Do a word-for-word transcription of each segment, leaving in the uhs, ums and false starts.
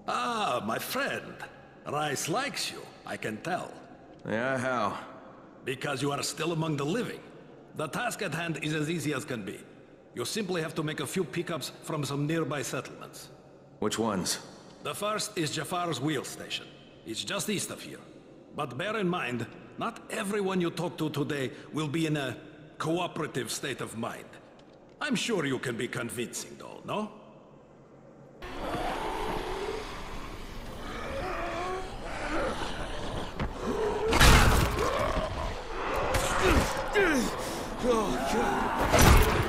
Ah, my friend. Rice likes you, I can tell. Yeah, how? Because you are still among the living. The task at hand is as easy as can be. You simply have to make a few pickups from some nearby settlements. Which ones? The first is Jafar's wheel station. It's just east of here. But bear in mind, not everyone you talk to today will be in a cooperative state of mind. I'm sure you can be convincing though, no? Oh, God.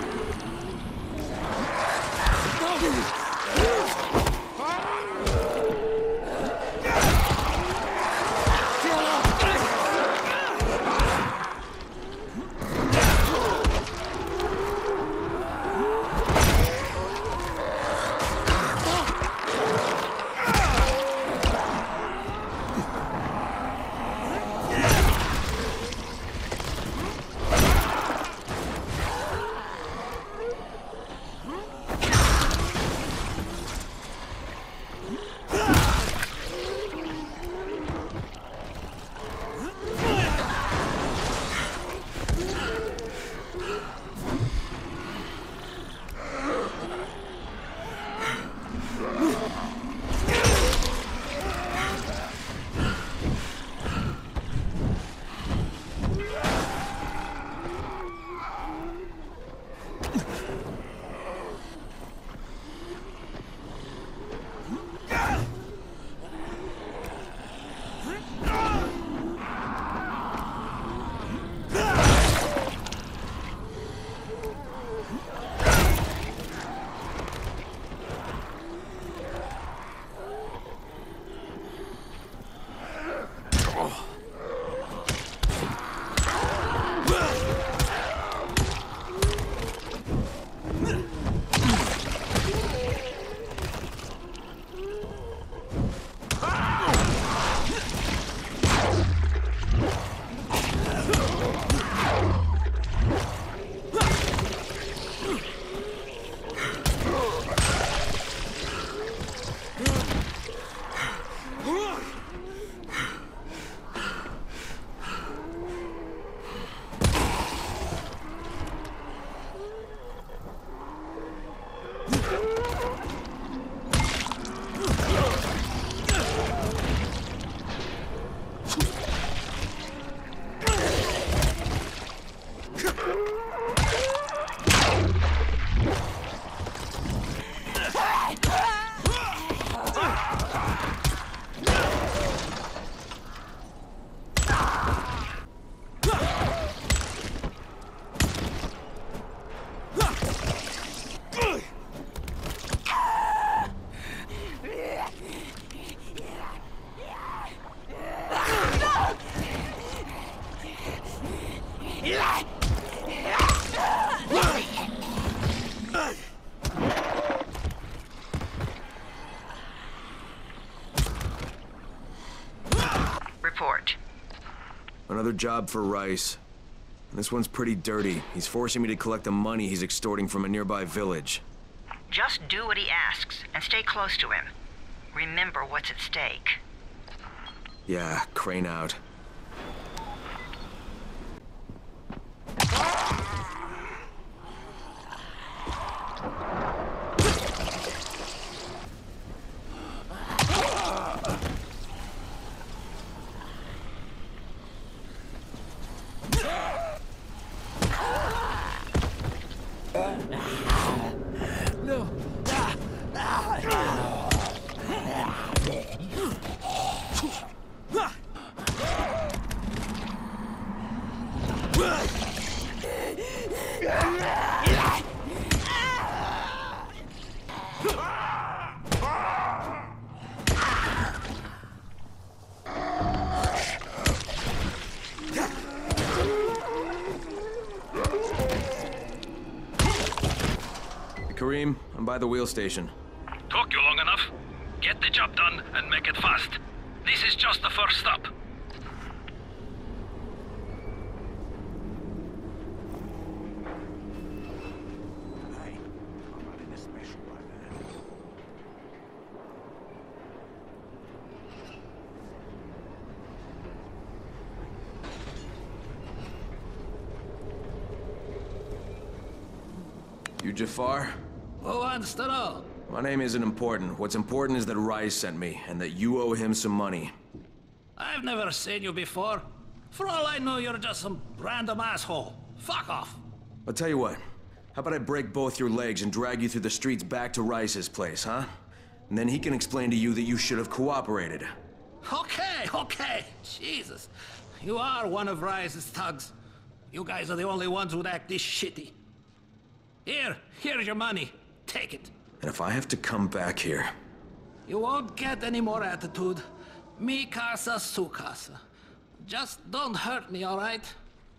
Report. Another job for Rice. This one's pretty dirty. He's forcing me to collect the money he's extorting from a nearby village. Just do what he asks, and stay close to him. Remember what's at stake. Yeah, Crane out. No. Kareem, I'm by the wheel station. Took you long enough. Get the job done and make it fast. This is just the first stop. You Jafar? Who wants to know? My name isn't important. What's important is that Rais sent me, and that you owe him some money. I've never seen you before. For all I know, you're just some random asshole. Fuck off. I'll tell you what. How about I break both your legs and drag you through the streets back to Rais's place, huh? And then he can explain to you that you should have cooperated. Okay, okay. Jesus. You are one of Rise's thugs. You guys are the only ones who'd act this shitty. Here, here's your money. Take it. And if I have to come back here... You won't get any more attitude. Mi casa, su casa. Just don't hurt me, all right?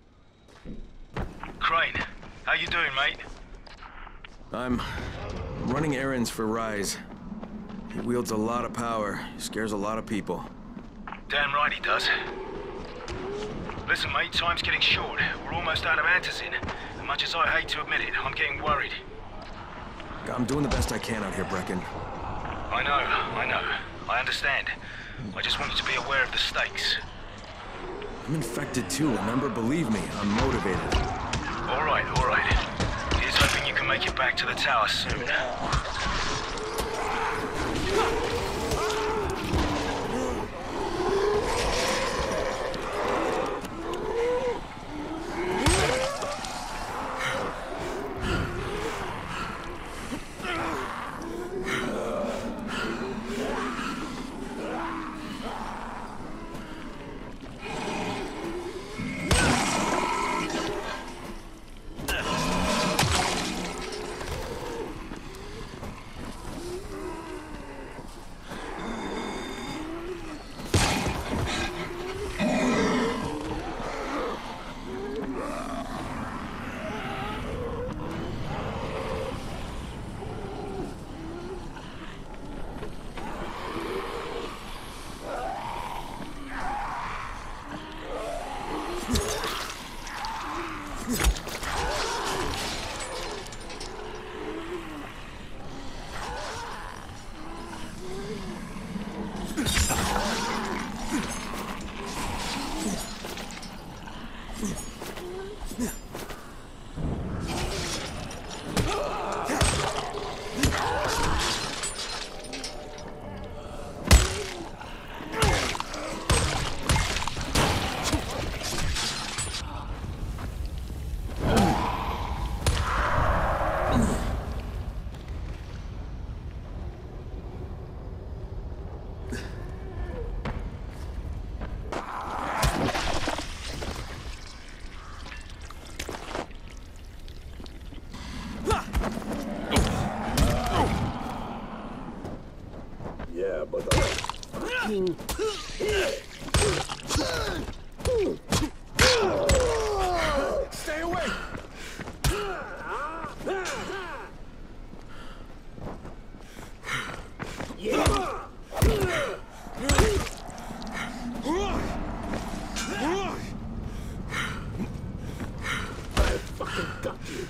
Crane, how you doing, mate? I'm running errands for Rais. He wields a lot of power. He scares a lot of people. Damn right he does. Listen, mate, time's getting short. We're almost out of Antizin. As much as I hate to admit it, I'm getting worried. I'm doing the best I can out here, Brecken. I know, I know. I understand. I just want you to be aware of the stakes. I'm infected too, remember? Believe me, I'm motivated. All right, all right. Here's hoping you can make it back to the tower soon. Stay away! I fucking got you.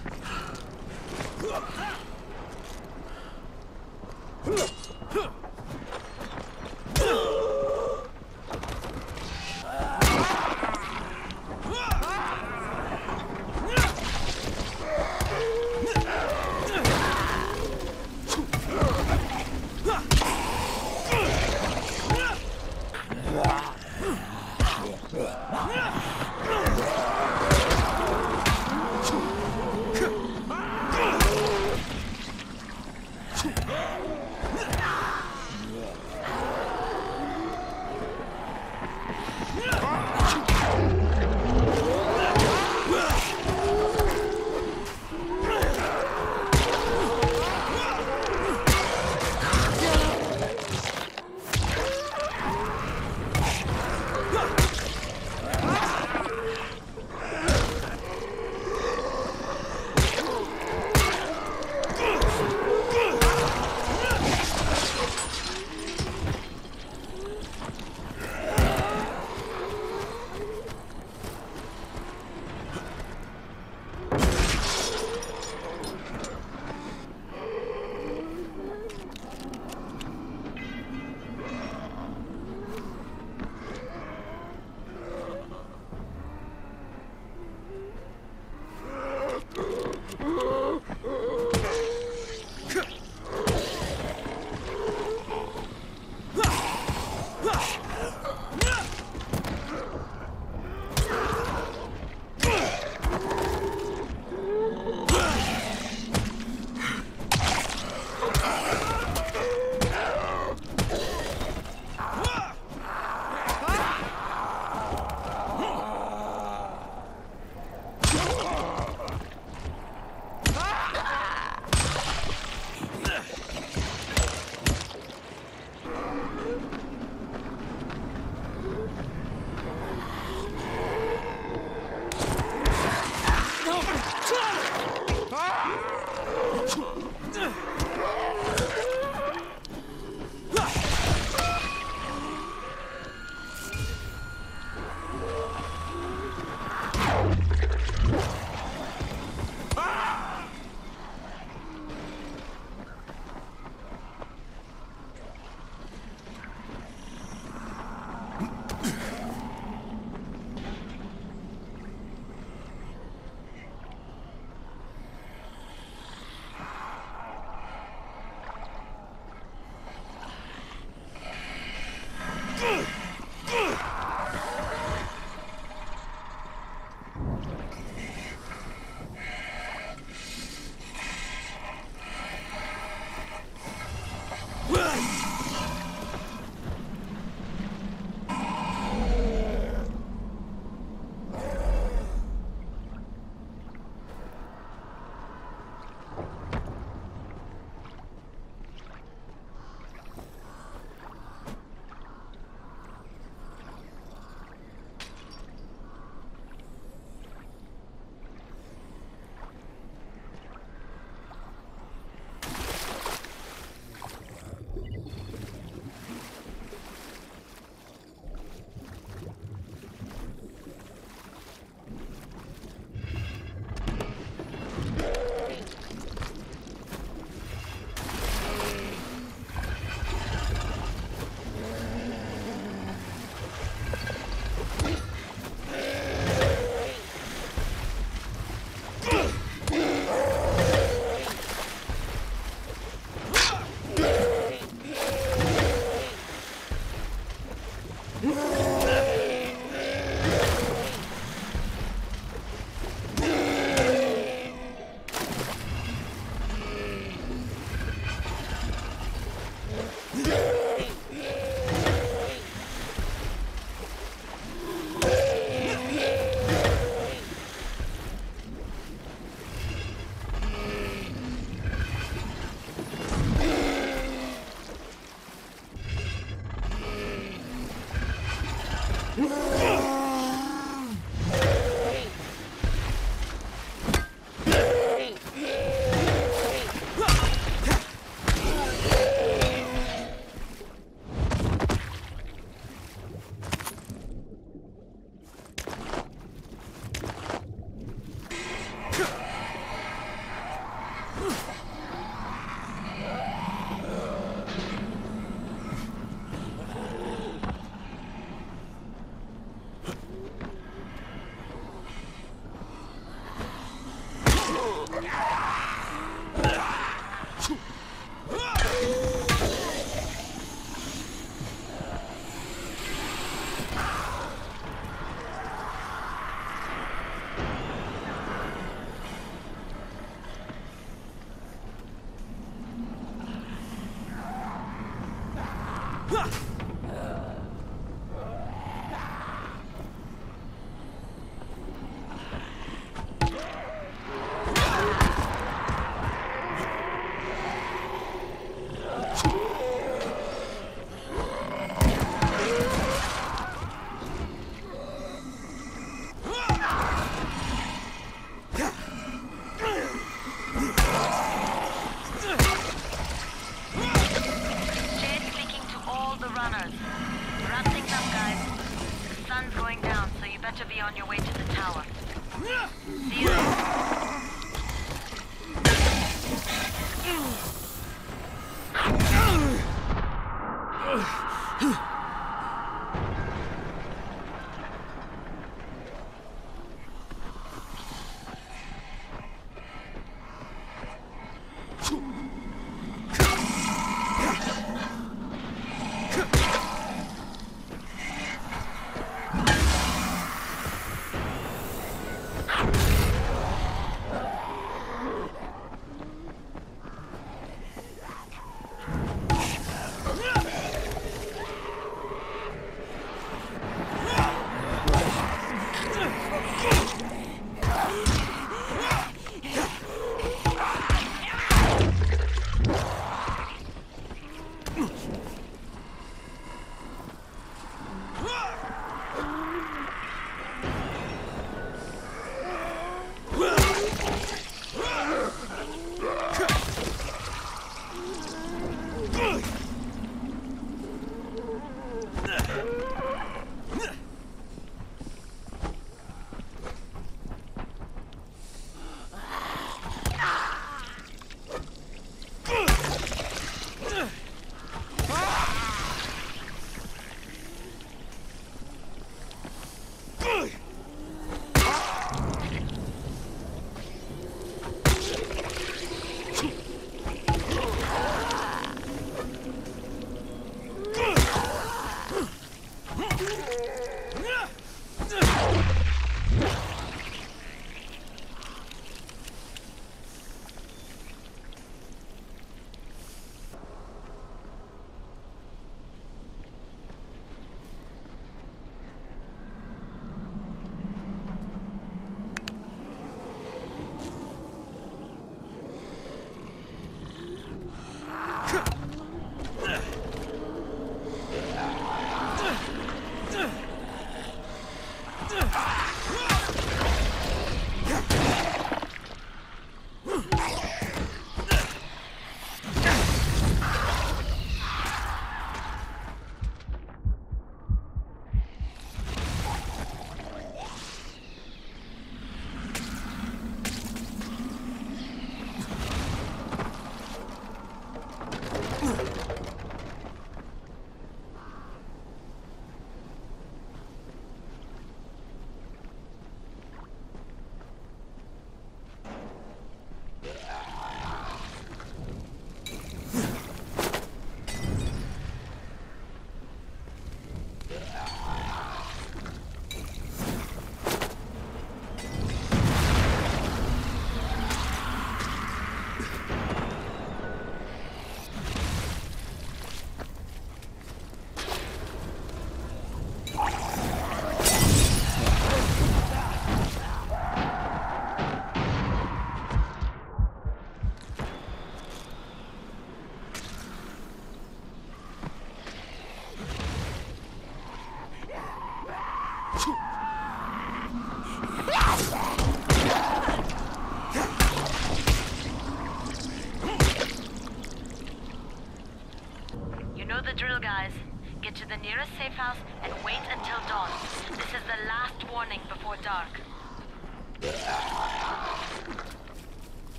Get to the nearest safe house and wait until dawn. This is the last warning before dark.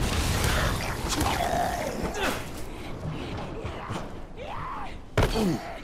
Ooh.